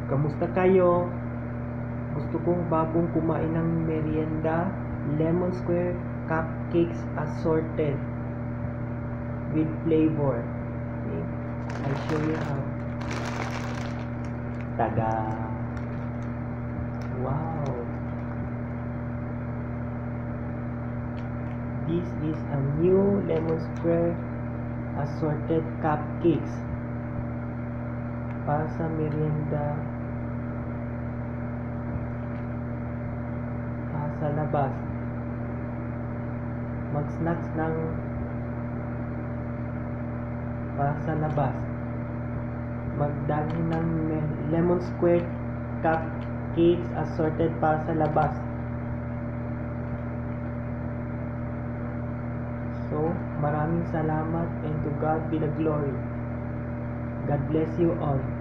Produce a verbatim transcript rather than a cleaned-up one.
Kamusta kayo? Gusto kong bagong kumain ng merienda, lemon square cupcakes assorted with flavor. Okay, I'll show you how. Taga! Wow! This is a new lemon square assorted cupcakes para sa merienda uh, sa labas. Mag-snacks ng para sa labas. Magdali ng lemon square cupcakes assorted para sa labas. So, maraming salamat and to God be the glory. God bless you all.